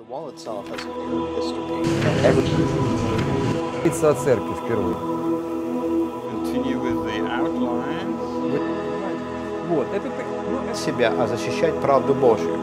The wall itself has an Arab history. О церкви впервые. Continue with the outlines. Вот, это Себя, а защищать правду Божью.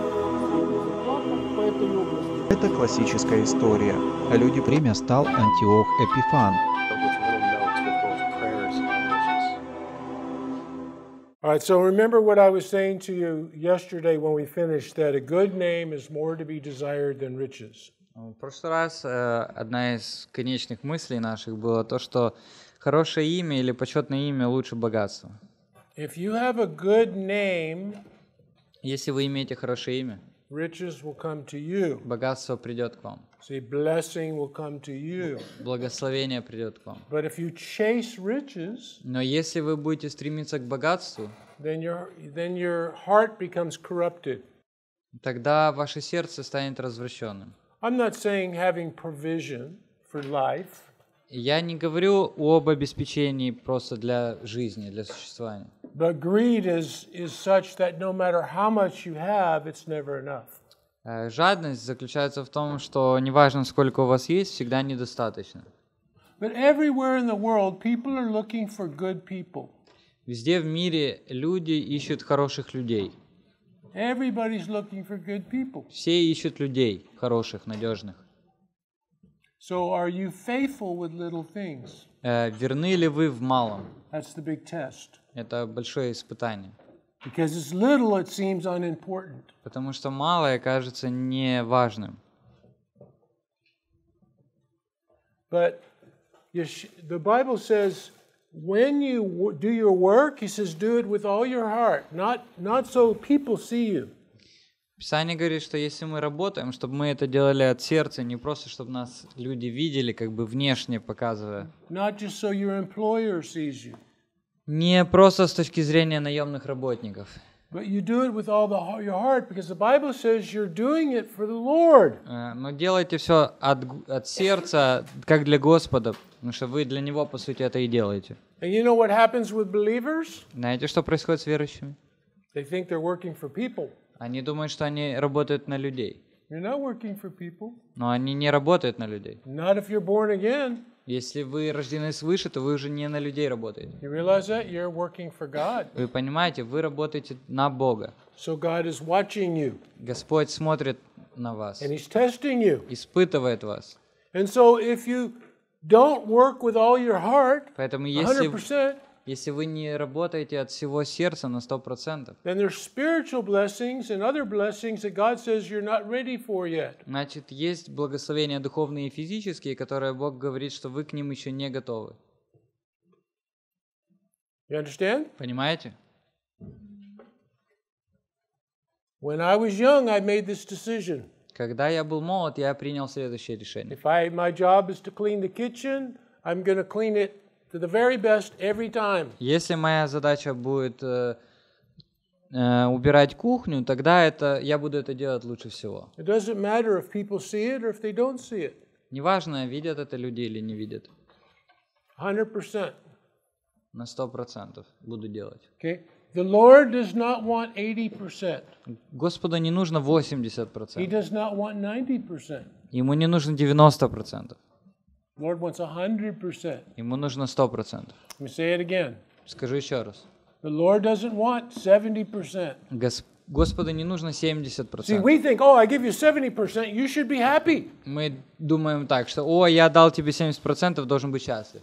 Это классическая история. Люди Время стал Антиох Эпифан. With little notes with both prayers and wishes. All right, so remember what I was saying to you yesterday when we finished, that a good name is more to be desired than riches. В прошлый раз одна из конечных мыслей наших была то, что хорошее имя или почетное имя лучше богатства. If you have a good name, Если вы имеете хорошее имя, riches will come to you. богатство придет к вам, See, blessing will come to you. благословение придет к вам. But if you chase riches, Но если вы будете стремиться к богатству, then your heart becomes corrupted. тогда ваше сердце станет развращенным. I'm not saying having provision for life. Я не говорю об обеспечении просто для жизни, для существования. But greed is such that no matter how much you have, it's never enough. Жадность заключается в том, что неважно, сколько у вас есть, всегда недостаточно. But everywhere in the world, people are looking for good people. Везде в мире люди ищут хороших людей. Everybody's looking for good people. Все ищут людей хороших, надежных. So are you faithful with little things? Верны ли вы в малом? That's the big test. Это большое испытание. Because it's little, it seems unimportant. Потому что малое кажется неважным. But the Bible says, when you do your work, he says, do it with all your heart, not so people see you. Писание говорит, что если мы работаем, чтобы мы это делали от сердца, не просто чтобы нас люди видели, как бы внешне показывая. Not just so your employer sees you. Не просто с точки зрения наемных работников. But you do it with all your heart, because the Bible says you're doing it for the Lord. Но делайте все от сердца, как для Господа, потому что вы для Него, по сути, это и делаете. And you know what happens with believers? Знаете, что происходит с верующими? They think they're working for people. Они думают, что они работают на людей. You're not working for people. Но они не работают на людей. Not if you're born again. Если вы рождены свыше, то вы уже не на людей работаете. You realize that? You're working for God. Вы понимаете, вы работаете на Бога. So God is watching you. Господь смотрит на вас, And He's testing you. испытывает вас. And so if you don't work with all your heart, Поэтому 100%, если вы не работаете от всего сердца на 100%, then there's spiritual blessings and other blessings that God says you're not ready for yet. значит, есть благословения духовные и физические, которые Бог говорит, что вы к ним еще не готовы. You understand? Понимаете? When I was young, I made this decision. Когда я был молод, я принял следующее решение. If my job is to clean the kitchen, I'm going to clean it to the very best every time. Если моя задача будет убирать кухню, тогда я буду это делать лучше всего. It doesn't matter if people see it or if they don't see it. Неважно, видят это люди или не видят. 100%. На 100% буду делать. Okay? The Lord does not want 80%. Господу не нужно He 80%. does not want 90%. Ему не нужно 90%. The Lord wants 100%. Ему нужно 100%. Let me say it again. Скажу еще раз. The Lord doesn't want 70%. Господу не нужно See, 70%. we think, oh, I give you 70%, you should be happy. Мы думаем так, что «О, я дал тебе 70%, должен быть счастлив».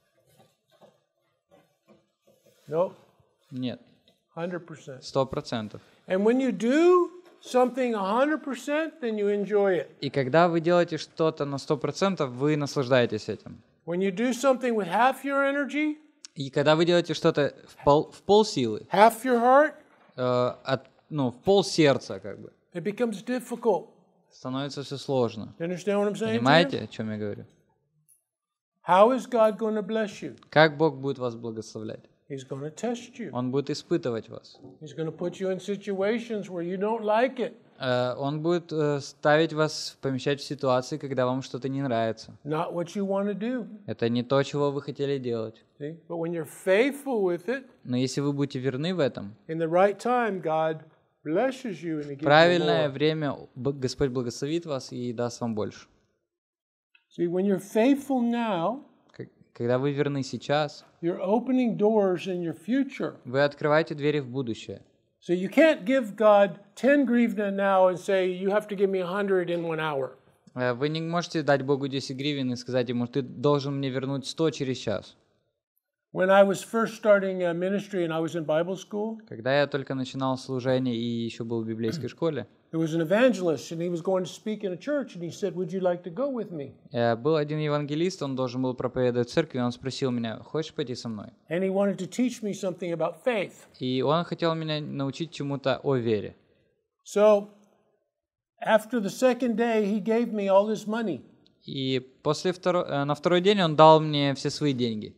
No, Нет, 100%. 100%. And when you do something 100%, then you enjoy it. И когда вы делаете что-то на 100%, вы наслаждаетесь этим. When you do something with half your energy, И когда вы делаете что-то в полсилы, half your heart, в пол сердца, как бы, it becomes difficult. становится все сложно. You understand what I'm saying? to you? Понимаете, о чем я говорю? How is God going to bless you? Как Бог будет вас благословлять? He's going to test you. Он будет испытывать вас. He's going to put you in situations where you don't like it. Он будет ставить вас, помещать в ситуации, когда вам что-то не нравится. Not what you want to do. Это не то, чего вы хотели делать. See? But when you're faithful with it, Но если вы будете верны в этом, in the right time, God blesses you and He gives you правильное more. время Господь благословит вас и даст вам больше. See, when you're faithful now, Когда вы верны сейчас, you're opening doors in your future. вы открываете двери в будущее. So you can't give God 10 grivna now and say, you have to give me 100 in 1 hour. Вы не можете дать Богу 10 гривен и сказать ему, ты должен мне вернуть 100 через час. When I was first starting a ministry and I was in Bible school, Когда я только начинал служение и еще был в библейской школе, there was an evangelist and he was going to speak in a church and he said, would you like to go with me? был один евангелист, он должен был проповедовать в церкви, и он спросил меня, хочешь пойти со мной? And he wanted to teach me something about faith. И он хотел меня научить чему-то о вере. So after the second day, he gave me all his money. И на второй день он дал мне все свои деньги.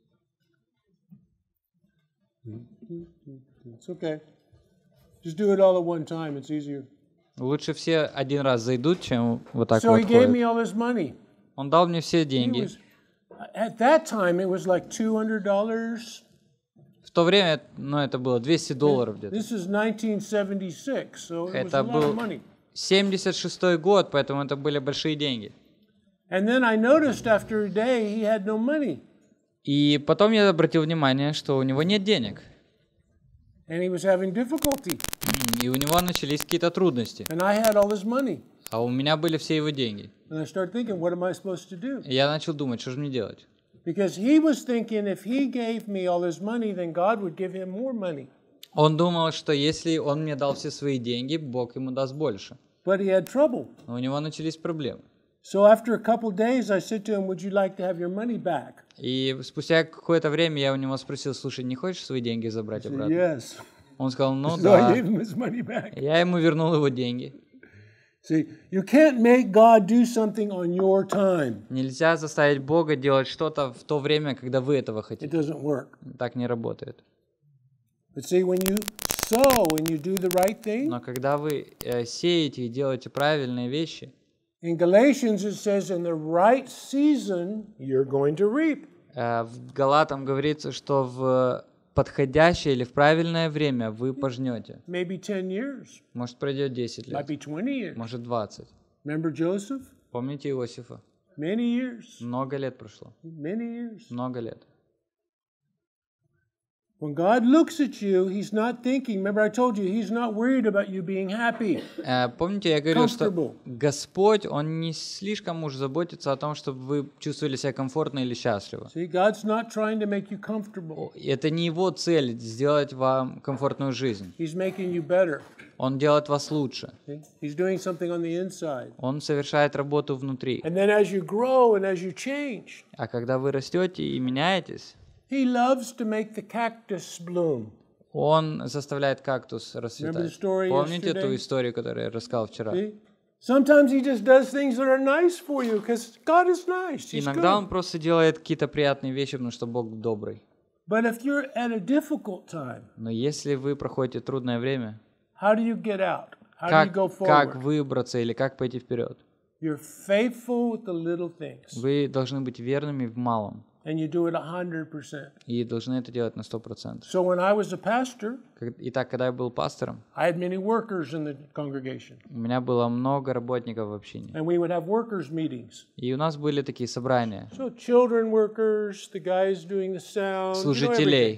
It's okay. Just do it all at one time. It's easier. Лучше все один раз зайдут, чем вот так So вот he gave me ходят. all his money. Он дал мне все He деньги. was, at that time, it was like $200. В то время, это было $200 где-то. This is 1976, so it was a Это lot of был money. 76-й год, поэтому это были большие деньги. And then I noticed after a day he had no money. И потом я обратил внимание, что у него нет денег. And he was having difficulty. И у него начались какие-то трудности. And I had all his money. А у меня были все его деньги. And I started thinking, what am I supposed to do? И я начал думать, что же мне делать. Because he was thinking if he gave me all his money, then God would give him more money. Он думал, что если он мне дал все свои деньги, Бог ему даст больше. But he had trouble. Но у него начались проблемы. So after a couple days, I said to him, would you like to have your money back? И спустя какое-то время я у него спросил, слушай, не хочешь свои деньги забрать He said, обратно? yes. Он сказал, ну So I да. gave him his money back. Я ему вернул его деньги. See, you can't make God do something on your time. Нельзя заставить Бога делать что-то в то время, когда вы этого It хотите. doesn't work. Так не работает. But see, when you sow and you do the right thing, Но когда вы сеете и делаете правильные вещи, in Galatians it says, in the right season, you're going to reap. в Галатам говорится, что в подходящее или в правильное время вы пожнете. Maybe 10 years, Может, пройдет 10 might лет, be 20 years. может, 20. Remember Joseph? Помните Иосифа? Many years. Много лет прошло. Many years. Много лет. When God looks at you, He's not thinking, remember I told you, He's not worried about you being happy. Помните, я говорил, что Comfortable. Господь, Он не слишком уж заботится о том, чтобы вы чувствовали себя комфортно или счастливо. See, God's not trying to make you comfortable. Это не Его цель сделать вам комфортную жизнь. He's making you better. Он делает вас лучше. See? He's doing something on the inside. Он совершает работу внутри. And then as you grow and as you change, А когда вы растете и меняетесь, He loves to make the cactus bloom. Он заставляет кактус Remember the расцветать. story Помните yesterday? ту историю, которую я рассказал вчера? See? Sometimes He just does things that are nice for you because God is nice. He's Иногда good. Он просто делает какие-то приятные вещи, потому что Бог добрый. But if you're at a difficult time, Но если вы проходите трудное время, how do you get out? How do you go как forward? выбраться или как пойти вперед? You're faithful with the little things, Вы должны быть верными в малом and you do it 100%. и должны это делать на 100%. So when I was a pastor, Итак, когда я был пастором, I had many workers in the congregation, у меня было много работников в общине. and we would have workers meetings. И у нас были такие собрания So children workers, the guys doing the sound, you know, everything. служителей.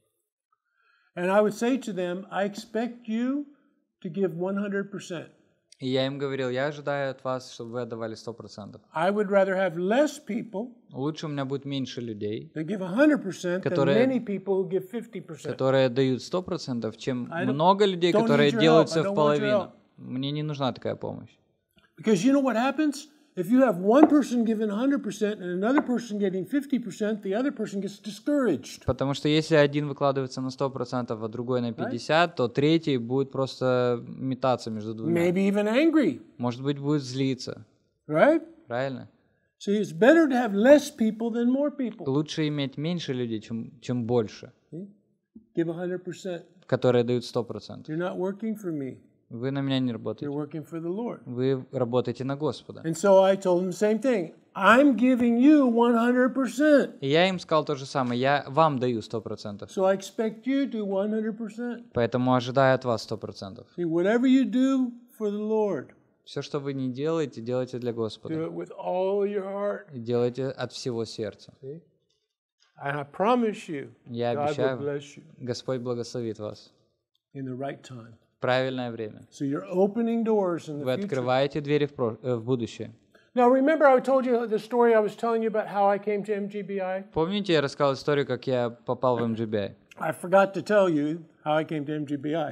And I would say to them, I expect you to give 100%. И я им говорил, я ожидаю от вас, чтобы вы отдавали 100%. I would rather have less people Лучше у меня будет меньше людей, that give 100% than Которые- many people who give 50%. которые дают 100%, чем I don't- много людей, don't которые need your делают help. все I don't в want your половину. help. Мне не нужна такая помощь. Because you know what happens? If you have one person giving 100% and another person getting 50%, the other person gets discouraged. Потому что если один выкладывается на 100%, а другой на 50%, то третий будет просто метаться между двумя. Maybe even angry, Может быть, будет злиться. right? Правильно? See, it's better to have less people than more people. Лучше иметь меньше людей, чем больше, Give 100%. которые дают 100%. You're not working for me. Вы на меня не You're работаете. working for the Lord. Вы работаете на Господа. And so I told him the same thing. I'm giving you 100%. И я им сказал то же самое, я вам даю 100%. So I expect you to do 100%. Поэтому ожидаю от вас 100%. See, whatever you do for the Lord, Все, что вы не делаете, делайте для do Господа. it with all your heart. И делайте от всего сердца. See? And I promise you, Я God will обещаю, bless you Господь благословит вас in the right time. в правильное время. So you're opening doors in Вы the future. открываете двери в будущее. Now, remember I told you the story I was telling you about how I came to MGBI? Помните, я рассказал историю, как я попал в MGBI? I forgot to tell you how I came to MGBI.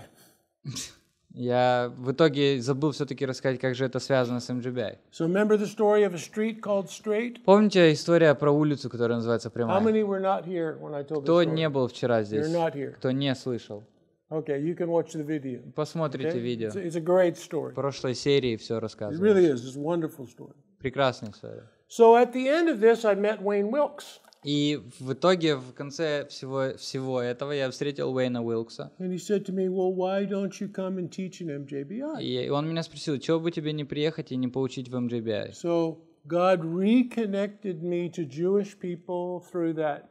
Я в итоге забыл все-таки рассказать, как же это связано с MGBI. So remember the story of a street called Straight? Помните история про улицу, которая называется How Прямая? many were not here when I told the Кто story? не был вчера здесь? You're not here. Кто не слышал? Okay, you can watch the video. Посмотрите Okay? видео. It's a great story. В прошлой серии все It рассказывалось. really is. It's a wonderful story. Прекрасная история. So at the end of this, I met Wayne Wilkes. И в итоге, в конце всего этого, я встретил Уэйна Уилкса. And he said to me, well, why don't you come and teach in MJBI? И он меня спросил, чего бы тебе не приехать и не поучить в MGBI? So God reconnected me to Jewish people through that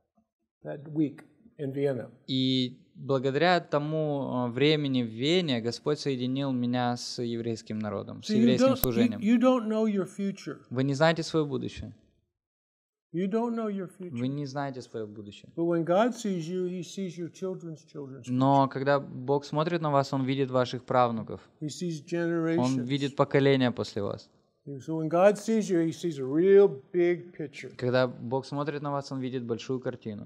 week in Vienna. И благодаря тому времени в Вене Господь соединил меня с еврейским народом, с So еврейским служением. you don't know your future. Вы не знаете свое будущее. You don't know your future. Вы не знаете свое будущее. But when God sees you, He sees your children's children's. Но когда Бог смотрит на вас, Он видит ваших правнуков. He sees Он generations. видит поколения после вас. So when God sees you, He sees a real big picture. Когда Бог смотрит на вас, Он видит большую картину.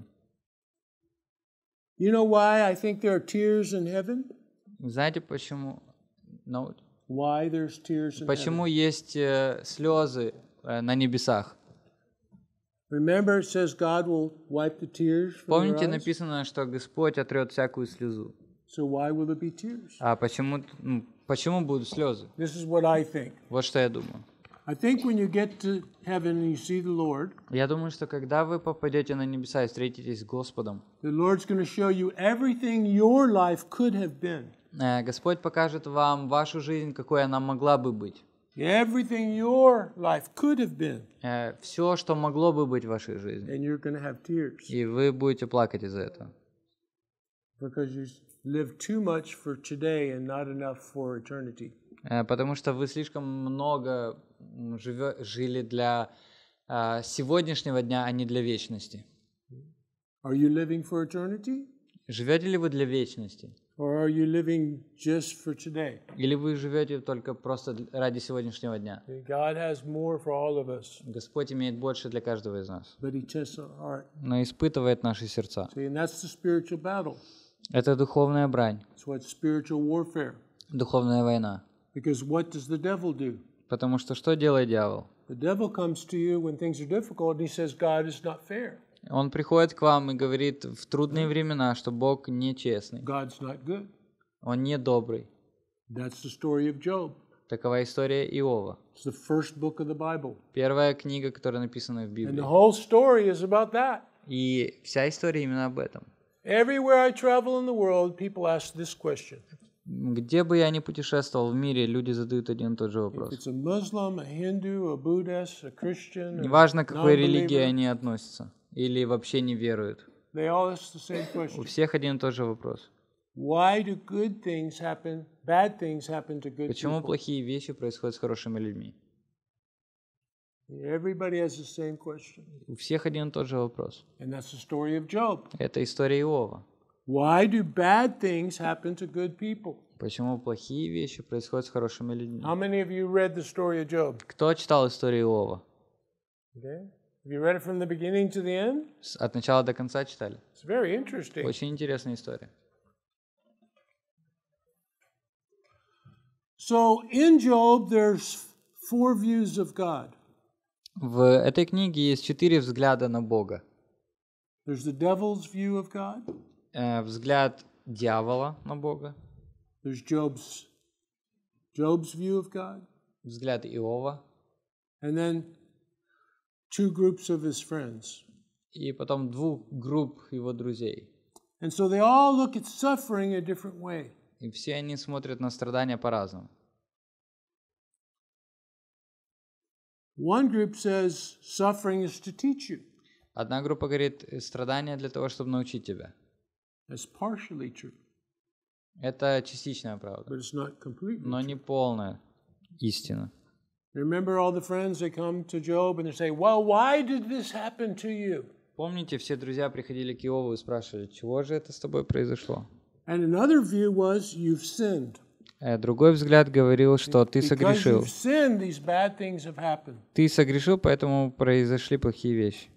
You know why I think there are tears in heaven? Знаете, почему? Ну, Why there's tears in почему heaven? есть слезы на небесах? Remember, it says God will wipe the tears from your Помните, eyes? написано, что Господь отрет всякую слезу. So why will there be tears? А почему будут слезы? This is what I think. Вот что я думаю. I think when you get to heaven and you see the Lord, Я думаю, что когда вы попадете на небеса и встретитесь с Господом, the Lord's going to show you everything your life could have been. Господь покажет вам вашу жизнь, какой она могла бы быть. Everything your life could have been. Все, что могло бы быть в вашей жизни. And you're going to have tears И вы будете плакать из-за этого. because you live too much for today and not enough for eternity. Потому что вы слишком много жили для сегодняшнего дня, а не для вечности. Are you living for eternity? Живете ли вы для вечности? Or are you living just for today? Или вы живете только просто ради сегодняшнего дня? God has more for all of us, Господь имеет больше для каждого из нас, but He tests our heart. но испытывает наши сердца. See, and that's the spiritual battle. Это духовная брань, It's what spiritual warfare. духовная война. Because what does the devil do? Потому что делает дьявол? The devil comes to you when things are difficult and he says God is not fair. Он приходит к вам и говорит в трудные времена, что Бог нечестный, God's not good. Он не добрый. That's the story of Job. Такова история Иова. It's the first book of the Bible. Первая книга, которая написана в And Библии. the whole story is about that. И вся история именно об этом. Everywhere I travel in the world, people ask this question. Где бы я ни путешествовал в мире, люди задают один и тот же If вопрос. it's a Muslim, a Hindu, a Buddhist, a Christian, Неважно, к какой non-believer, религии они относятся или вообще не веруют. they all ask the same У question. всех один и тот же вопрос. Why do good things happen, bad things happen to good Почему people? плохие вещи происходят с хорошими людьми? Everybody has the same question. У всех один и тот же вопрос. And that's the story of Job. Это история Иова. Why do bad things happen to good people? Почему плохие вещи происходят с хорошими людьми? How many of you read the story of Job? Кто читал историю Иова? Okay. Have you read it from the beginning to the end? От начала до конца читали? It's very interesting. Очень интересная история. So in Job, there's 4 views of God. В этой книге есть 4 взгляда на Бога. There's the devil's view of God. Взгляд дьявола на Бога, There's Job's view of God. взгляд Иова, And then 2 groups of his friends. и потом 2 групп его друзей. And so they all look at suffering a different way. И все они смотрят на страдания по-разному. One group says suffering is to teach you. Одна группа говорит, страдания для того, чтобы научить тебя. That's partially true, Это частичная правда, but it's not completely но true. не полная истина. Remember all the friends, they come to Job and they say, well, why did this happen to you? Помните, все друзья приходили к Иову и спрашивали, чего же это с тобой произошло? And another view was, you've sinned. Другой взгляд говорил, что ты Because согрешил. you've sinned, these bad things have happened. Ты согрешил, поэтому произошли плохие вещи.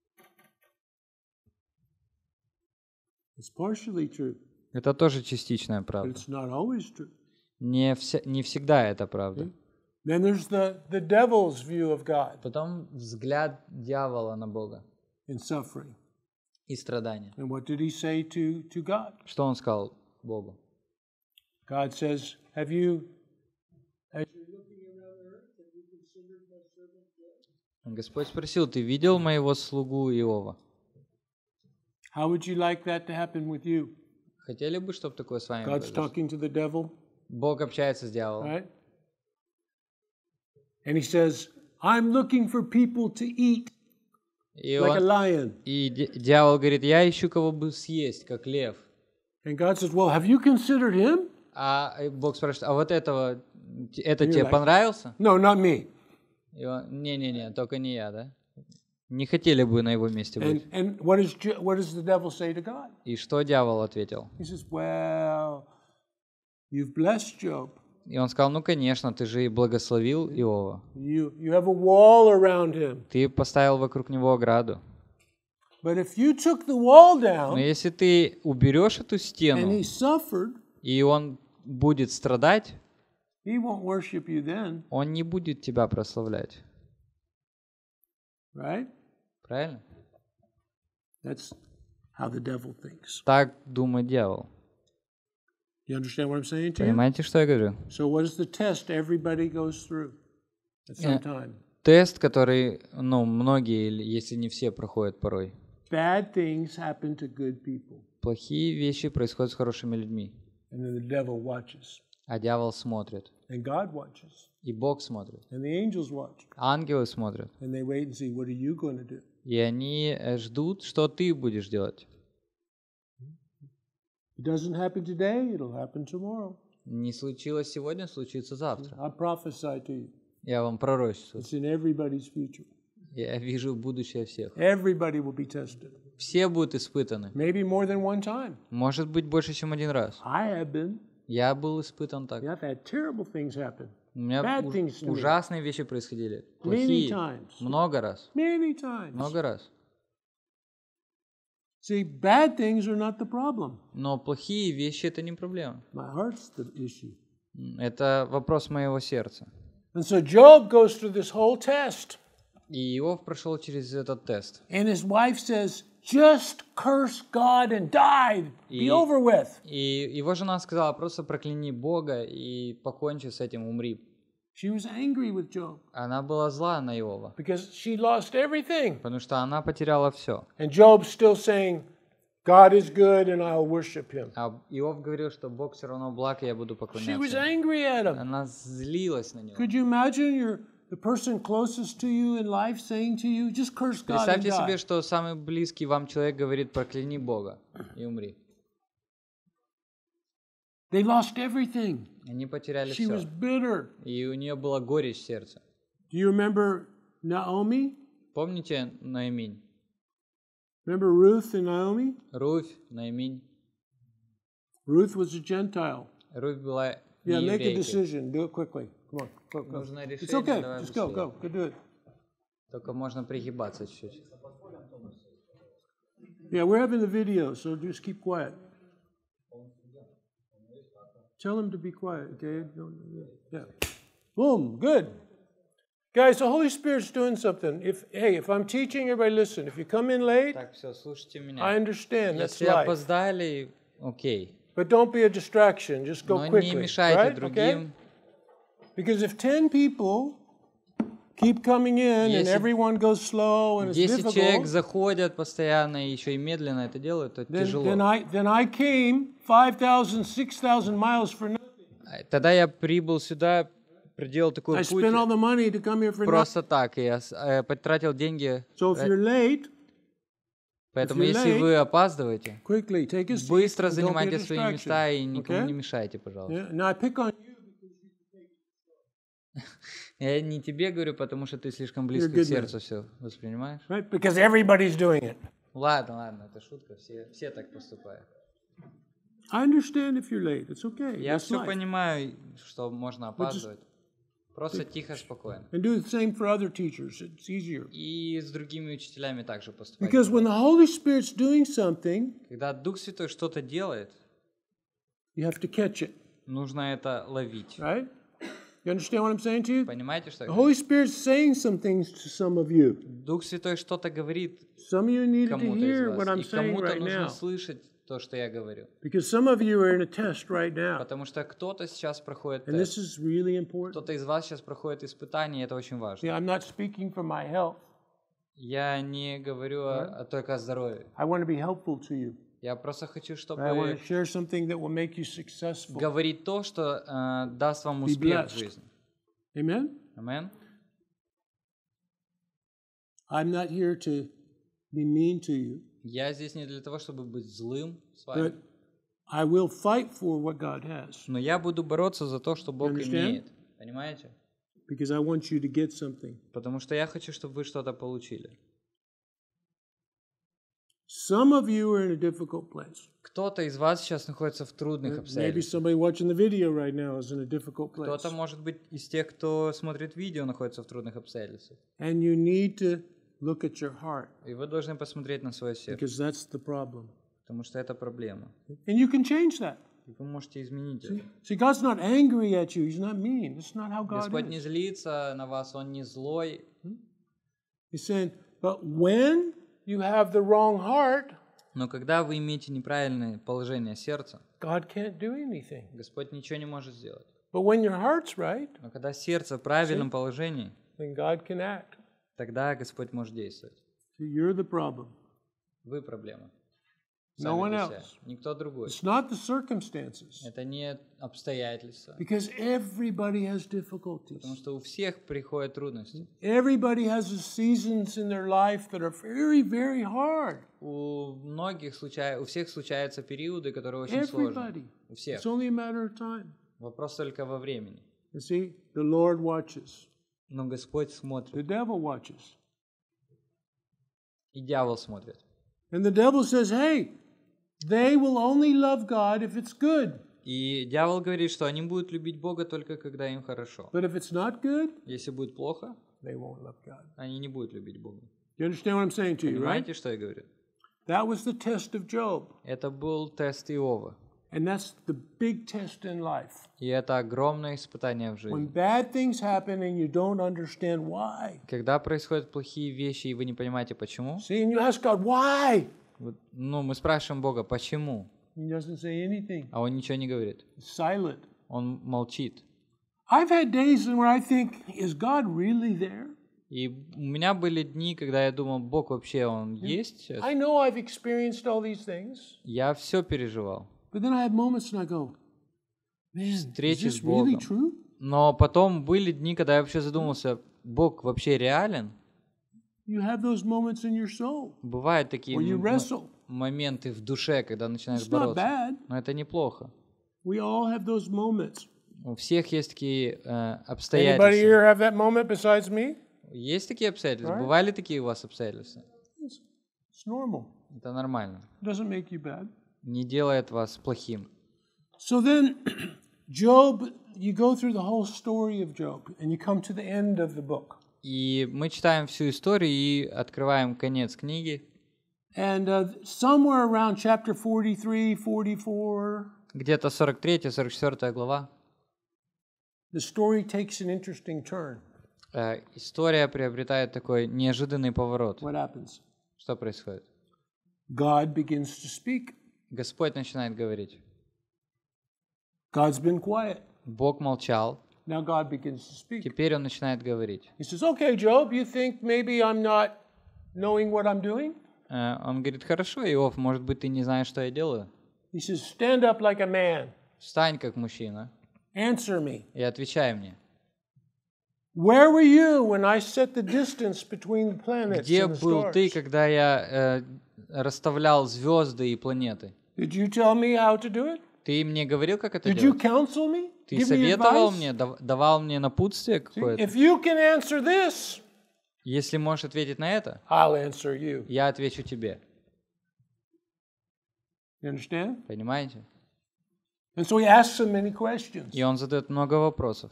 It's partially true, Это тоже частичная but правда. it's not always true. Не всегда это правда. Then there's the devil's view of God Потом взгляд дьявола на Бога in suffering. и страдания. And what did he say to God? Что он сказал Богу? God says, as you're looking around the earth, have you considered my servant Job? Господь спросил, ты видел моего слугу Иова? How would you like that to happen with you? Хотели бы, чтобы такое с вами God's произошло? talking to the devil, Бог общается с дьяволом. right? And he says, I'm looking for people to eat И, like a он, lion. и дьявол говорит, я ищу кого бы съесть, как лев. And God says, well, have you considered him? А Бог спрашивает, а вот это you're тебе like- понравился? No, not me. И он, не-не-не, только не я, да? Не хотели бы на его месте быть. And what does the devil say to God? И что дьявол ответил? He says, well, you've blessed Job. И он сказал, ну конечно, ты же и благословил Иова. You have a wall around him. Ты поставил вокруг него ограду. But if you took the wall Но down если ты уберешь эту and стену, he suffered, и он будет страдать, he won't worship you then, он не будет тебя прославлять. right? Правильно? That's how the devil thinks. Так думает дьявол. You understand what I'm saying to you? Понимаете, что я говорю? So what is the test everybody goes through at some time? Тест, который, многие, или если не все, проходят порой. Bad things happen to good people, Плохие вещи происходят с хорошими людьми, and then the devil watches, а дьявол смотрит, and God watches, и Бог смотрит, and the angels watch, ангелы смотрят, and they wait and see, what are you going to do? и они ждут, что ты будешь делать. It doesn't happen today, it'll happen tomorrow. Не случилось сегодня, случится завтра. I prophesy to you. Я вам пророчествую. It's in everybody's future. Я вижу будущее всех. Everybody will be tested. Все будут испытаны. Maybe more than one time. Может быть, больше, чем один раз. I have been. Я был испытан так. I've had terrible things happen. У меня Bad things to me. ужасные вещи происходили. Many Плохие. times. Много раз. Many times. Много раз. See, bad things are not the problem. Но плохие вещи — это не проблема. My heart's the issue. Это вопрос моего сердца. And so Job goes through this whole test. И Иов прошел через этот тест. And his wife says, just curse God and die. Be over with. И его жена сказала, просто прокляни Бога и покончи с этим, умри. She was angry with Job Она была зла на Иова, because she lost everything. потому что она потеряла все. And Job's still saying, God is good and I'll worship him. А Иов говорил, что Бог все равно благ, и я буду She was поклоняться. angry at him. Она злилась на него. Could you imagine the person closest to you in life saying to you, just curse God and Представьте себе, die? что самый близкий вам человек говорит, прокляни Бога и умри. They lost everything. Они потеряли She was все. bitter. И у нее была горечь в сердце. Do you remember Naomi? Помните Наиминь? Remember Ruth and Naomi? Руфь, Наиминь. Ruth was a Gentile. Руфь была Yeah, не make a еврейкой. decision. Do it quickly. Come on, go, go. Нужно It's решение, okay. давай Just go, быстрее. go. Go do it. Только можно пригибаться чуть-чуть. Yeah, we're having the video, so just keep quiet. Tell him to be quiet, okay? Yeah. Boom, good. Guys, the Holy Spirit's doing something. If I'm teaching, everybody listen. If you come in late, Так, все, слушайте I меня. understand. That's Если life. опоздали, окей. But don't be a distraction. Just go Но не quickly. мешайте Right? Okay? другим. Because if 10 people keep coming in and Если everyone goes slow and it's 10 человек difficult, заходят постоянно и еще и медленно это делают, то тяжело. then I came 5,000, 6,000 miles for nothing. Тогда я прибыл сюда проделал такой I путь spent all the money to come here for nothing. просто так, и я потратил деньги. So if you're late, Поэтому, you're если late, вы опаздываете, quickly take a seat. быстро and don't be a занимайте свои distraction. места и никому Okay? не мешайте, пожалуйста. Yeah? Now I pick on you. Я не тебе говорю, потому что ты слишком близко You're a good к сердцу все воспринимаешь. Right? Because everybody's doing it. Ладно, это шутка, все так поступают. I understand if you're late. It's okay. Я That's все life. понимаю, что можно опаздывать. Просто тихо, спокойно. And do the same for other teachers. It's easier. И с другими учителями также поступать. Because when the Holy Spirit's doing something, Когда Дух Святой что-то делает, you have to catch it. нужно это ловить. Right? You understand what I'm saying to you? Понимаете, что я The говорю? Holy Spirit's saying some things to some of you. Дух Святой что-то говорит Some of you needed to кому-то hear из what I'm вас. И saying кому-то right нужно now. слышать то, что я говорю. Because some of you are in a test right now. Потому что кто-то сейчас проходит And this тест. is really important. Кто-то из вас сейчас проходит испытание, и это очень важно. See, I'm not speaking for my health. Я не говорю только о здоровье. I want to be helpful to you. Я просто хочу, I want чтобы to share something that will make you successful. говорить то, что даст вам Be успех в blessed. жизни. Amen? Амин. I'm not here to be mean to you, Я здесь не для того, чтобы быть злым с but вами, I will fight for what God has но я буду бороться за то, что Бог understand? имеет. Понимаете? because I want you to get something. Потому что я хочу, чтобы вы что-то получили. Some of you are in a difficult place. Кто-то из вас сейчас находится в трудных Maybe обстоятельствах. somebody watching the video right now is in a difficult place. Кто-то, может быть, из тех, кто смотрит видео, находится в трудных обстоятельствах. And you need to look at your heart И вы должны посмотреть на свое сердце, because that's the problem. потому что это проблема. And you can change that. И вы можете изменить это. See, God's not angry at you. He's not mean. That's not how God Господь не is. злится на вас, Он не злой. He's saying, but when you have the wrong heart, Но когда вы имеете неправильное положение сердца, God can't do anything. Господь ничего не может сделать. But when your heart's right, Но когда сердце в правильном положении, then God can act. тогда Господь может действовать. See, you're the problem. Вы проблема. No one Сами для else. себя. Никто другой. It's not the circumstances. Это не обстоятельства. Because everybody has difficulties. Потому что у всех приходят трудности. Everybody has seasons in their life that are very, very hard. У всех случаются периоды, которые очень сложны. Everybody. У всех. It's only a matter of time. Вопрос только во времени. You see, the Lord watches. Но Господь The смотрит. devil watches. И дьявол смотрит. And the devil says, hey, they will only love God if it's good. И дьявол говорит, что они будут любить Бога только когда им хорошо. But if it's not good, Если будет плохо, they won't love God. они не будут любить Бога. You understand what I'm saying to you, right? Понимаете, что я говорю? That was the test of Job. Это был тест Иова. And that's the big test in life. И это огромное испытание в When жизни. bad things happen and you don't understand why. Когда происходят плохие вещи, и вы не понимаете, почему, See, and you ask God, why? мы спрашиваем Бога, почему, He doesn't say anything. а Он ничего не говорит. He's silent. Он молчит. I've had days where I think, is God really there? И у меня были дни, когда я думал, Бог вообще, Он есть сейчас? I know I've experienced all these things, Я все переживал. but then I have moments and I go, man, is Встречи this с really Богом. true? Но потом были дни, когда я вообще задумался, Бог вообще реален? You have those moments in your soul Бывают такие where you wrestle. моменты в душе, когда начинаешь It's not бороться. bad. Но это неплохо. We all have those moments. У всех есть такие Anybody обстоятельства. here have that moment besides me? Есть такие обстоятельства? Right. Бывали такие у вас обстоятельства? It's normal. Это нормально. It doesn't make you bad. Не делает вас плохим. So then, Job, you go through the whole story of Job and you come to the end of the book. И мы читаем всю историю и открываем конец книги. And somewhere around chapter 43, 44, Где-то 43-44 глава. the story takes an interesting turn. История приобретает такой неожиданный поворот. What happens? Что происходит? God begins to speak. Господь начинает говорить. God's been quiet. Бог молчал. Now God begins to speak. Теперь Он начинает говорить. He says, okay, Job, you think maybe I'm not knowing what I'm doing? Он говорит, хорошо, Иов, может быть, ты не знаешь, что я делаю? He says, stand up like a man. Встань как мужчина Answer me. и отвечай мне. Where were you when I set the distance between the planets Где and the был ты, stars? когда я расставлял звезды и планеты? Did you tell me how to do it? Ты мне говорил, как это Did you делать? counsel me? Ты Give me советовал advice? мне, давал мне напутствие See, какое-то? if you can answer this, Если можешь ответить на это, I'll answer you. я отвечу тебе. You understand? Понимаете? And so he asks him many questions. И он задает много вопросов.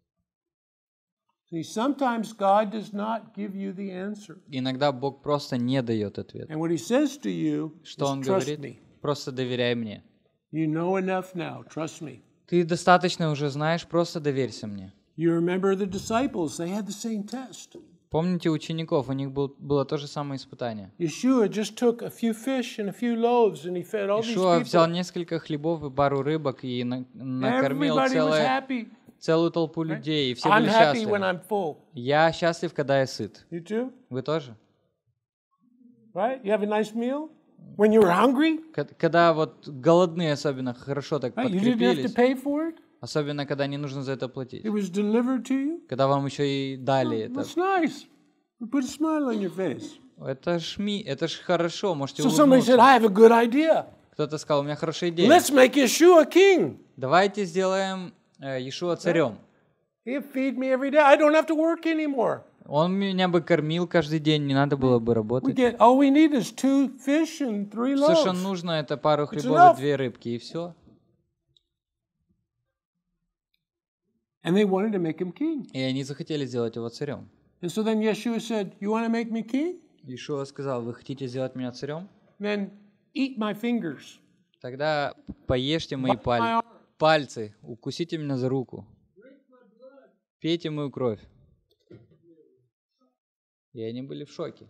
See, sometimes God does not give you the answer. Иногда Бог просто не дает ответ. And what he says to you Что is Он trust говорит? me. Просто доверяй мне. You know enough now. Trust me. Ты достаточно уже знаешь, просто доверься мне. You remember the disciples, they had the same test. Помните учеников, у них было то же самое испытание. Yeshua just took a few fish and a few loaves and he fed all these Ишуа взял people. несколько хлебов и пару рыбок и накормил Everybody was happy. целую толпу людей, и все I'm были happy when счастливы. I'm full. Я счастлив, когда я сыт. You too? Вы тоже? Right? You have a nice meal? When you were hungry? Когда вот голодные особенно хорошо так Right? You didn't have to подкрепились, pay for it? особенно когда не нужно за это платить. It was delivered to you? Когда вам еще и дали это. That's nice. It put a smile on your face. Это ж хорошо, можете So somebody said, улыбнуться. I have a good idea. Кто-то сказал, у меня хорошая идея. Let's make Yeshua king. Давайте сделаем Иешуа царем. He'll feed me every day. I don't have to work anymore. Он меня бы кормил каждый день, не надо было бы We работать. all we need is 2 fish and 3 Все, что loaves. нужно, это пару хлебов enough. и 2 рыбки, и все. And they wanted to make him king. И они захотели сделать его царем. And so then Yeshua said, you want to make me king? Иешуа сказал, вы хотите сделать меня царем? Then eat my fingers. Тогда поешьте мои Bite my arm. пальцы, укусите меня за руку. Пейте мою кровь. И они были в шоке.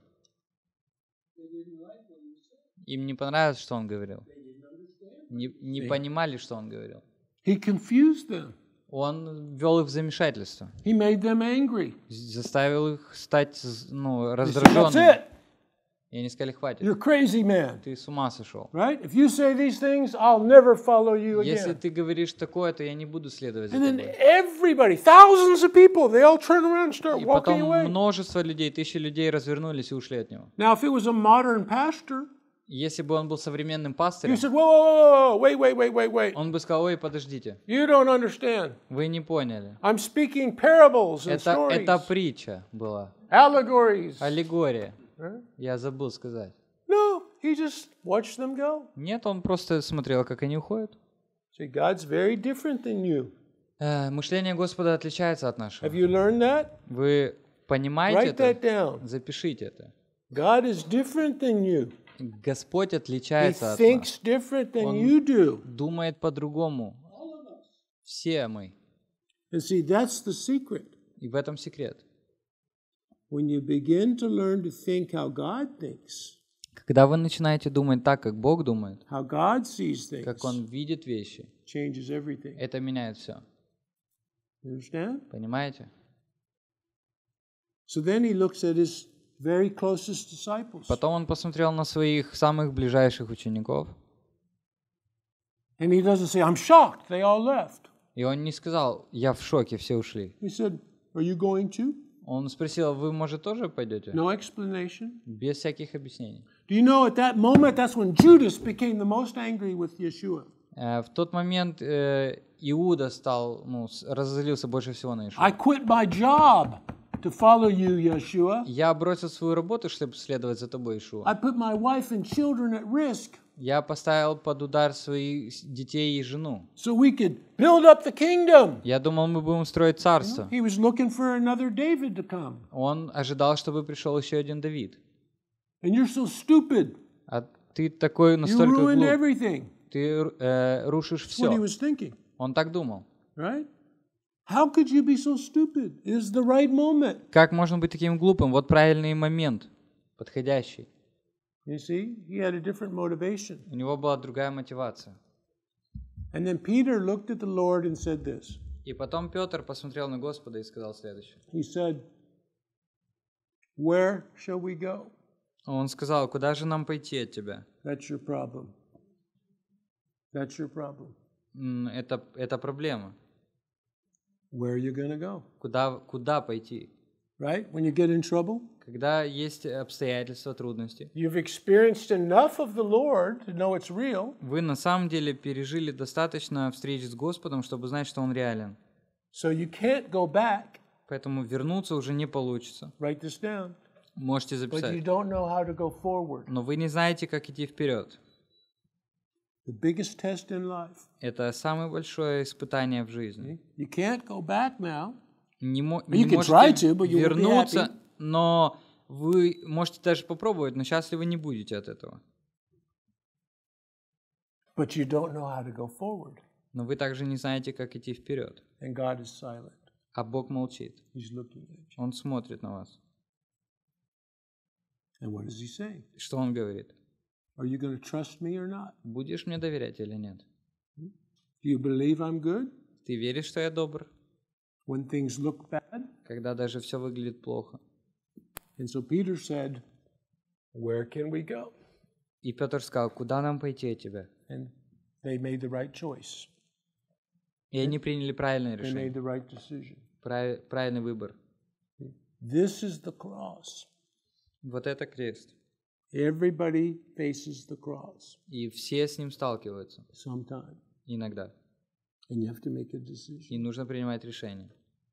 Им не понравилось, что он говорил. Не понимали, что он говорил. He confused them. Он ввел их в замешательство. He made them angry. Заставил их стать They said, That's раздраженными. it. И они сказали, хватит, You're crazy man. ты с ума сошел. Right? If you say these things, I'll never follow you Если again. ты говоришь такое, то я не буду следовать за And then тобой. everybody, thousands of people, they all turn around and start И walking потом away. множество людей, тысячи людей развернулись и ушли от него. Now, if it was a modern pastor, Если бы он был современным you пастырем, said, whoa, wait. он бы сказал, ой, подождите, You don't understand. вы не поняли. I'm speaking parables and Это stories, притча была, allegories. аллегория. Right? Я забыл сказать. No, he just watched them go. Нет, он просто смотрел, как они уходят. See, God's very different than you. Мышление Господа отличается от Have нашего. you learned that? Вы понимаете Write that это? down. Запишите это. God is different than you. Господь He отличается от нас. thinks different than Он you do. думает по-другому. Все мы. And see, that's the secret. И в этом секрет. When you begin to learn to think how God thinks, Когда вы начинаете думать так, как Бог думает, how God sees things, как Он видит вещи, changes everything. это меняет все. You understand? Понимаете? So then he looks at his very closest disciples. Потом он посмотрел на своих самых ближайших учеников, And he doesn't say, I'm shocked, they all left. и он не сказал, я в шоке, все ушли. He said, Are you going to? Он спросил, вы, может, тоже пойдете? No explanation. Без всяких объяснений. Do you know at that moment, that's when Judas became the most angry with Yeshua? В тот момент Иуда стал, разозлился больше всего на Иешуа. I quit my job to follow you, Yeshua. Я бросил свою работу, чтобы следовать за тобой, Иешуа. I put my wife and children at risk Я поставил под удар своих детей и жену. so we could build up the kingdom. Я думал, мы будем строить царство. He was looking for another David to come. Он ожидал, чтобы пришел еще один Давид. And you're so stupid. А ты такой You настолько ruined глуп. everything. Ты рушишь That's what he все. was thinking, Он так думал. right? How could you be so stupid? It is the right moment. Как можно быть таким глупым? Вот правильный момент, подходящий. You see, he had a different motivation. У него была другая мотивация. And then Peter looked at the Lord and said this. И потом Петр посмотрел на Господа и сказал следующее. He said, Where shall we go? Он сказал, куда же нам пойти от тебя? That's your problem. That's your problem. Это проблема. Where are you going to go? Куда пойти? Right? When you get in trouble, Когда есть обстоятельства, трудности. you've experienced enough of the Lord to know it's real. Вы на самом деле пережили достаточно встреч с Господом, чтобы знать, что Он реален. So you can't go back. Поэтому вернуться уже не получится. Write this down. Можете But you записать. don't know how to go forward. Но вы не знаете, как идти вперед. The biggest test in life. Это самое большое испытание в жизни. You can't go back now. Не You can try to, but можете you won't be вернуться, happy. но вы можете даже попробовать, но счастливы не будете от этого. But you don't know how to go forward. Но вы также не знаете, как идти вперед. And God is silent. А Бог молчит. He's looking at you. Он смотрит на вас. And what does he say? Что Он говорит? Are you going to trust me or not? Будешь мне доверять или нет? Do you believe I'm good? Ты веришь, что я добр? When things look bad? Когда даже все выглядит плохо. And so Peter said, where can we go? И Петр сказал, куда нам пойти от тебя? And they made the right choice. И они приняли правильное They made решение, the right decision. правильный выбор. This is the cross. Вот это крест. Everybody faces the cross И все с ним сталкиваются sometime. иногда. And you have to make a decision. И нужно принимать решение.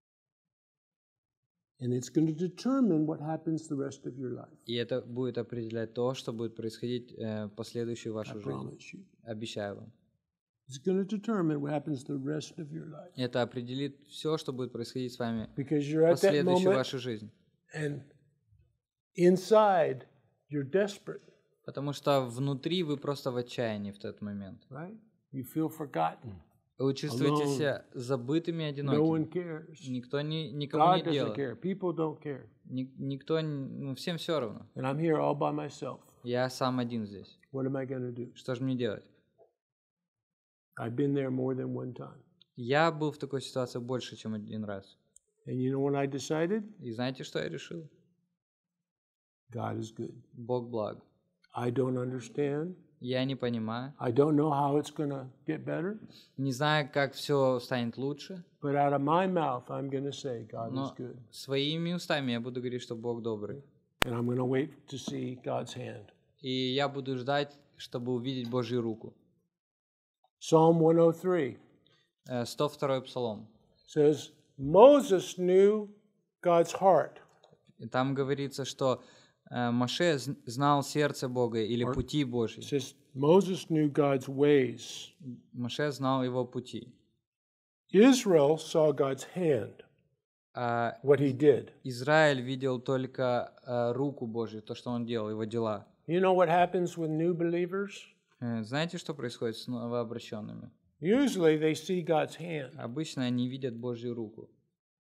And it's going to determine what happens the rest of your life. И это будет определять то, что будет происходить последующую I вашу жизнь. promise you. Обещаю вам. It's going to determine what happens the rest of your life. Это определит все, что будет происходить с вами Because you're at that последующую moment вашу жизнь. and inside you're desperate, Потому что внутри вы просто в отчаянии в тот момент. right? You feel forgotten. Вы чувствуете Alone. себя забытыми и No one одинокими. cares. Никому God не doesn't дело. care. People don't care. Никто, всем все равно. And I'm here all by myself. Я сам один здесь. What am I going to do? Что же мне делать? I've been there more than one time. Я был в такой ситуации больше, чем один раз. And you know when I decided? И знаете, что я решил? God is good. Бог благ. I don't understand. Я не понимаю. I don't know how it's going to get better. Не знаю, как все станет лучше. But out of my mouth, I'm going to say God is Но good. своими устами я буду говорить, что Бог добрый. And I'm going to wait to see God's hand. И я буду ждать, чтобы увидеть Божью руку. Psalm 103 102-й псалом. says, Moses knew God's heart. И там говорится, что Моше знал сердце Бога или пути It Божьи. says, Moses knew God's ways. Моше знал его пути. Israel saw God's hand, А what he did. Израиль видел только руку Божью, то, что он делал, его дела. You know what happens with new believers? Знаете, что происходит с новообращенными? Usually they see God's hand, Обычно они видят Божью руку.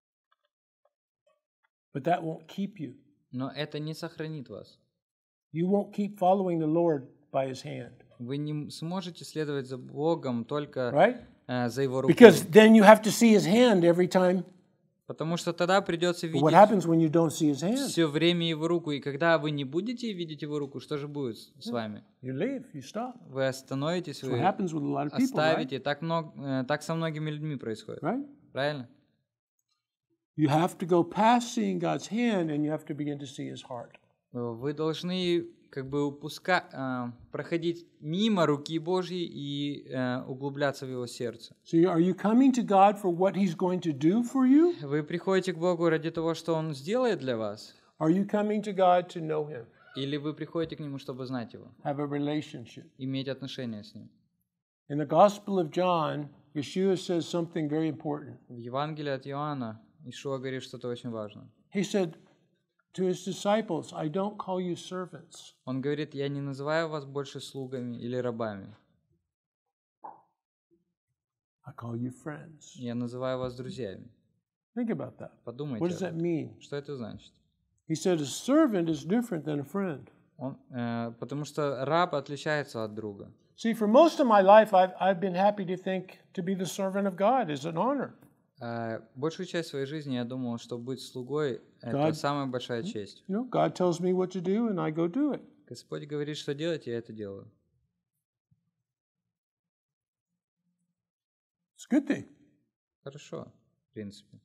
but that won't keep you. Но это не сохранит вас. You won't keep following the Lord by his hand, Вы не сможете следовать за Богом только right? за Его рукой. Because then you have to see his hand every time. Потому что тогда придется But what видеть happens when you don't see his hand? все время Его руку. И когда вы не будете видеть Его руку, что же будет с вами? You leave, you stop. Вы остановитесь, What вы happens with a lot of people, right? оставите. Так со многими людьми происходит. Right? Правильно? You have to go past seeing God's hand and you have to begin to see his heart. Вы должны как бы проходить мимо руки Божьей и углубляться в Его сердце. So are you coming to God for what he's going to do for you? Вы приходите к Богу ради того, что Он сделает для вас? Are you coming to God to know him, Или вы приходите к Нему, чтобы знать Его, have a relationship? иметь отношения с Ним? In the Gospel of John, Yeshua says something very important. В Евангелии от Иоанна Ишуа говорит что-то очень важное. He said to his disciples, I don't call you servants. Он говорит, я не называю вас больше слугами или рабами. I call you friends. Я называю вас друзьями. Think about that. Подумайте What does об that этом. mean? Что это значит? He said a servant is different than a friend. Потому что раб отличается от друга. See, for most of my life, I've been happy to think to be the servant of God is an honor. Большую часть своей жизни я думал, что быть слугой – это God- самая большая честь. You know, God tells me what to do and I go do it. Господь говорит, что делать, я это делаю. It's a good thing. Хорошо, принципе.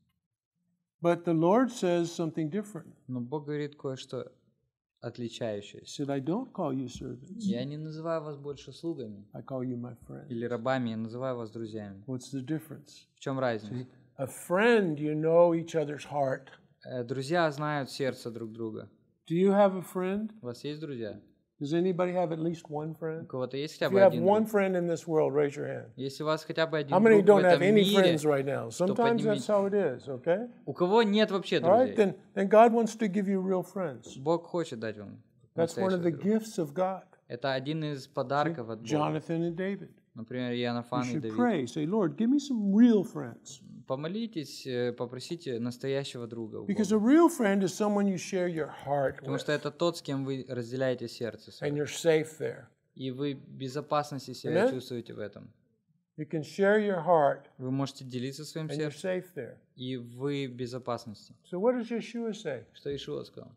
But the Lord says something different. Но Бог говорит кое-что He отличающееся. said, I don't call you servants. Я не называю вас больше слугами I call you my friend. или рабами, я называю вас друзьями. What's the difference? В чем разница? A friend, you know each other's heart. Друзья знают сердце друг друга. Do you have a friend? У вас есть друзья? Does anybody have at least one У friend? кого-то есть хотя If бы you have один one друг? friend in this world, raise your hand. Если у вас хотя бы один How many друг в don't have этом any мире, friends right now? Sometimes that's how it is, okay? у кого нет вообще All right, друзей, then God wants to give you real friends. Bог хочет дать вам That's one of настоящего the друга. gifts of God. Это один из подарков от Бога. Jonathan and David. Например, You Иоаннафан и should Давид. pray. Say, Lord, give me some real friends. Помолитесь, попросите настоящего друга у Because Бога. a real friend is someone you share your heart Потому with. что это тот, с кем вы разделяете сердце And свое. you're safe there. И вы в безопасности себя Amen? чувствуете в этом. You can share your heart Вы можете делиться своим and you're сердцем, safe there. и вы в безопасности. So what does Yeshua say? Что Ишуа сказал?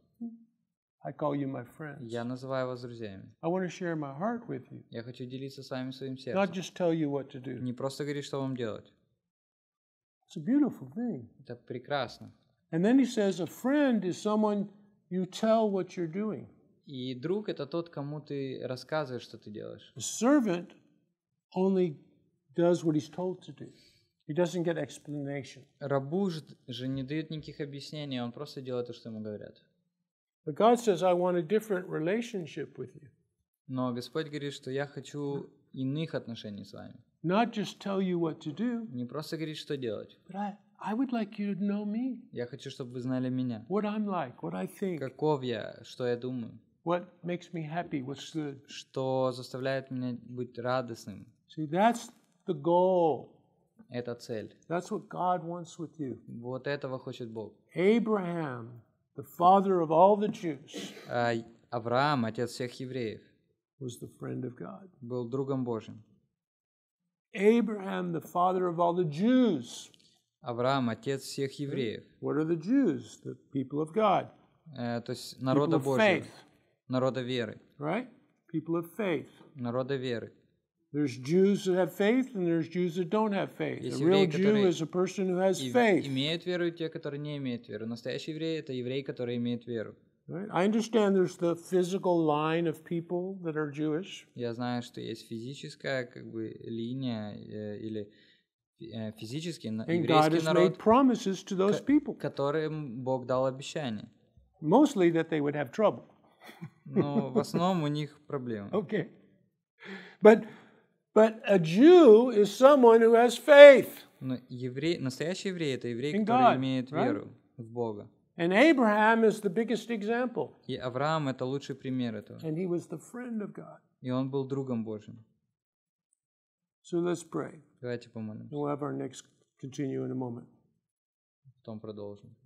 I call you my friends. Я называю вас друзьями. I want to share my heart with you. Я хочу делиться с вами своим Not сердцем. just tell you what to do. Не просто говорить, что вам делать. It's a beautiful thing. Это прекрасно. And then he says a friend is someone you tell what you're doing. И друг — это тот, кому ты рассказываешь, что ты делаешь. A servant only does what he's told to do. He doesn't get explanation. Рабу же не дают никаких объяснений, он просто делает то, что ему говорят. But God says, I want a different relationship with you. Но Господь говорит, что я хочу иных отношений с вами. Not just tell you what to do, Не просто говорить, что делать. but I would like you to know me. Я хочу, чтобы вы знали меня. What I'm like, what I think, Каков я, что я думаю, what makes me happy, what's good. что заставляет меня быть радостным. See, that's the goal. Это цель. That's what God wants with you. Вот этого хочет Бог. Abraham, the father of all the Jews, Авраам, отец всех евреев, was the friend of God. был другом Божьим. Abraham, the father of all the Jews. Авраам, отец всех евреев. What are the Jews? The people of God. То есть People народа of Божьего, faith, народа веры, right? People of faith. народа веры. There's Jews that have faith and there's Jews that don't have faith. Есть A real евреи, Jew которые is a person who has И faith. имеют веру, и те, которые не имеют веру. Настоящий еврей — это еврей, который имеет веру. Right? I understand there's the physical line of people that are Jewish, Я знаю, что есть физическая как бы линия или физический and God еврейский has made народ, promises to those people, которым Бог дал обещание. mostly that they would have trouble. Но в основном у них проблемы. Okay. But a Jew is someone who has faith. Но настоящий еврей — это еврей, In который God, имеет right? веру в Бога. And Abraham is the biggest example. И Авраам — это лучший пример этого. And he was the friend of God. И он был другом Божьим. So let's pray. Давайте помолимся, We'll have our next continue in a moment. потом продолжим.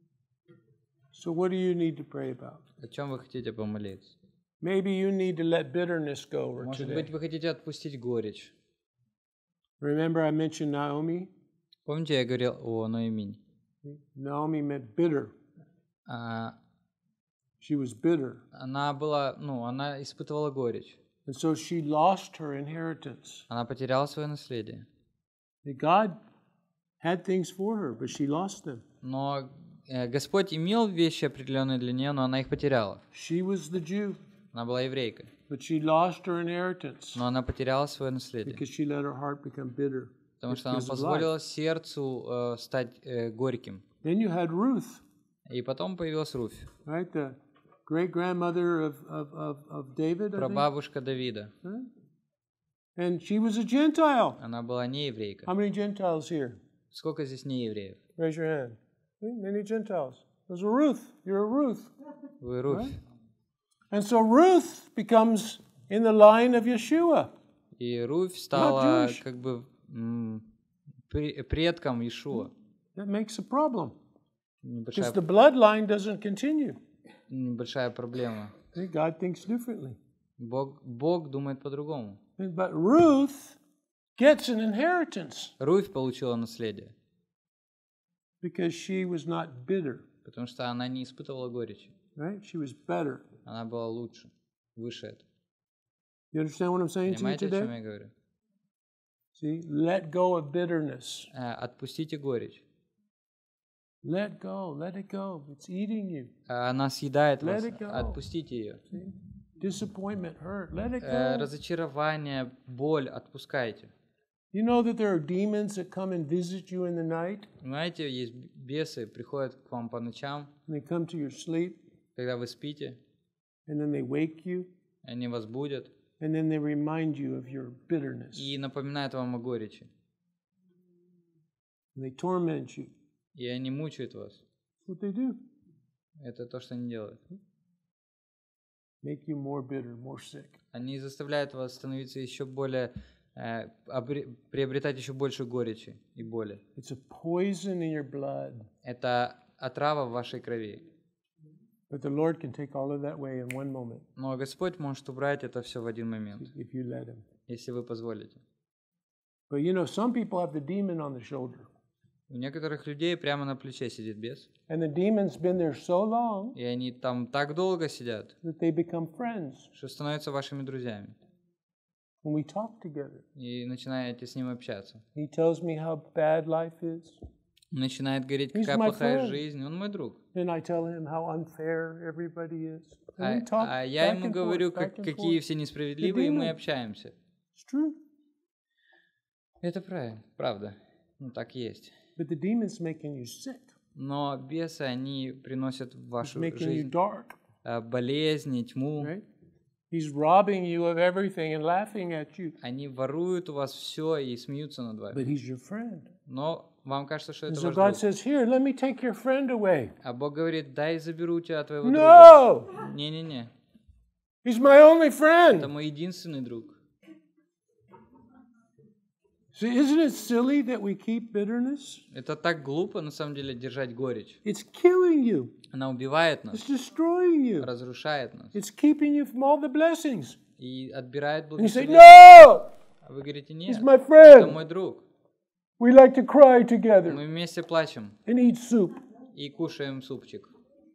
So what do you need to pray about? О чем вы хотите помолиться? Maybe you need to let bitterness go over Может быть, today. вы хотите отпустить горечь. Remember I mentioned Naomi? Помните, я говорил о Ноэмине? Naomi meant bitter. А, She was bitter. Она испытывала горечь. And so she lost her inheritance. Она потеряла свое наследие. God had things for her, but she lost them. Но Господь имел вещи определенные для нее, но она их потеряла. She was the Jew, Она была еврейкой, but she lost her inheritance но она потеряла свое наследие, because she let her heart become bitter. потому что она because of позволила сердцу стать горьким. Then you had Ruth, И потом появилась Руфь, right? The great grandmother of David, I think. прабабушка Давида. Right? And she was a Gentile. Она была не еврейка. How many Gentiles here? Сколько здесь не евреев? Raise your hand. Many Gentiles. There's a Ruth. You're a Ruth. Вы Руфь. And so Ruth becomes in the line of Yeshua. И Руфь стала Jewish. как бы предком Иешуа. That makes a problem Небольшая, because the bloodline doesn't continue. небольшая проблема. See, God thinks differently. Бог думает по-другому. But Ruth gets an inheritance Руфь получила наследие, because she was not bitter, потому что она не испытывала горечи. right? She was better. Она была лучше, выше этого. You understand what I'm saying to you Понимаете, о чем today? я говорю? See, let go of bitterness. Отпустите горечь. Let go, let it go. It's eating you. Она съедает вас. Let it go. Отпустите ее. See? Disappointment, hurt. Let it go. Разочарование, боль, отпускайте. You know that there are demons that come and visit you in the night? Знаете, есть бесы, приходят к вам по ночам, And they come to your sleep, когда вы спите, and then they wake you, они вас будят and then they remind you of your bitterness. и напоминают вам о горечи. And they torment you. И они мучают вас. That's what they do. Это то, что они делают. Make you more bitter, more sick. Они заставляют вас становиться еще более, приобретать еще больше горечи и боли. It's a poison in your blood. Это отрава в вашей крови. But the Lord can take all of that away in one moment Но Господь может убрать это все в один момент, if you let Him. если вы позволите. But you know, some people have the demon on the shoulder. У некоторых людей прямо на плече сидит бес, And the demon's been there so long и они там так долго сидят, that they become friends. что становятся вашими друзьями. And we talk together. И начинаете с ним общаться. He tells me how bad life is. Начинает говорить, He's какая my плохая friend. жизнь. Он мой друг. And I tell him how unfair everybody is. And А we talk я back ему and говорю, forth, back and какие forth. все несправедливые, и мы demon. общаемся. It's true. Это правильно, правда. Ну, так и есть. But the demon's making you sick. Но бесы, они приносят в It's вашу making you жизнь dark. болезни, тьму. Right? He's robbing you of everything and laughing at you. Они воруют у вас все и смеются над вами. But he's your friend. Но вам кажется, что And это so ваш God друг. says, here, let me take your friend away. А Бог говорит, дай заберу у тебя твоего друга. No! Не-не-не, He's my only это friend. мой единственный друг. See, isn't it silly that we keep bitterness? Это так глупо, на самом деле, держать горечь. It's killing you. Она убивает нас, It's destroying you. разрушает нас It's keeping you from all the blessings. и отбирает And you say, благословение. no! А вы говорите, He's нет, my это friend. мой друг. We like to cry together Мы вместе плачем and eat soup. и кушаем супчик.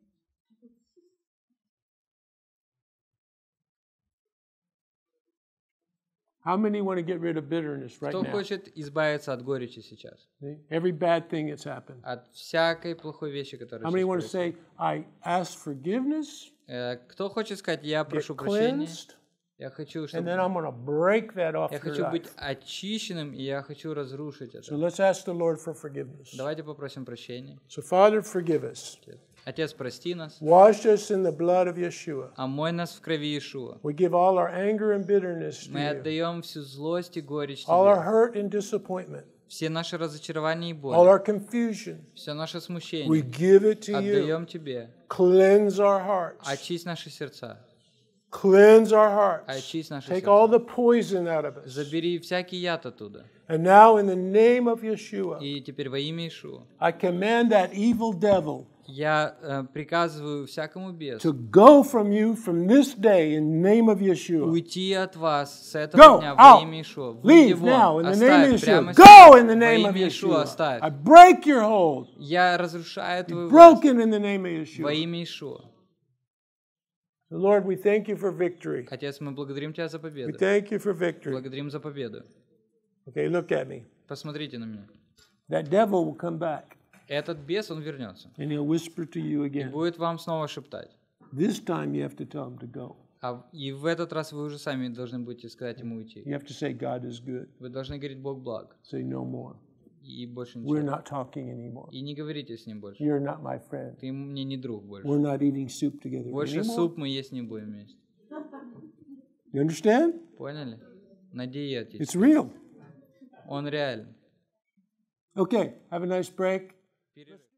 How many want to get rid of bitterness right Кто now? хочет избавиться от горечи сейчас? See? Every bad thing that's happened. От всякой плохой вещи, которая How many сейчас want to происходит. say, I ask forgiveness, Кто хочет сказать, я get прошу прощения, cleansed, я хочу, and then чтобы... I'm going to break that off Я your хочу быть life? очищенным, и я хочу разрушить So это. let's ask the Lord for forgiveness. Давайте попросим прощения. So Father, forgive us. Отец, прости нас, Wash us in the blood of Yeshua. омой нас в крови Иешуа. We give all our anger and bitterness Мы to you, отдаем всю злость и горечь all our Тебе. hurt and disappointment, Все наши разочарования и all боль, our confusion. все наше We смущение give it to you. отдаем Тебе. Cleanse our hearts. Очисть наши сердца. Cleanse our hearts. Очисть наши Take all сердца. the poison out of us. Забери всякий яд оттуда. And now, in the name of Yeshua, И теперь во имя Иешуа I command that evil devil я приказываю всякому to бесу go from you from this day in the name of Yeshua. уйти от вас с этого Go дня out. во имя Иешуа. Выйди Leave now вон, in the name of оставь прямо Yeshua. сейчас. Go in the Во name of имя Иешуа Yeshua. оставь. I break your hold. Я разрушаю твою власть Broken in the name of во Yeshua. имя Иешуа. So Lord, we thank you for victory. Отец, мы благодарим Тебя за We победу. thank you for victory. Благодарим за победу. Okay, look at me. Посмотрите на меня. That devil will come back Этот бес, он вернется. and he'll whisper to you И again. будет вам снова шептать. This time you have to tell him to go. И в этот раз вы уже сами должны будете сказать ему уйти. You have to say, God is good. Вы должны говорить, Бог благ. Say no more. И больше We're ничего. not talking anymore. И не говорите с ним больше. You're not my friend. Ты мне не друг больше. We're not eating soup together Больше anymore. суп мы есть не будем вместе. You understand? Поняли? Надейтесь. It's real. Он реален. Okay, have a nice break.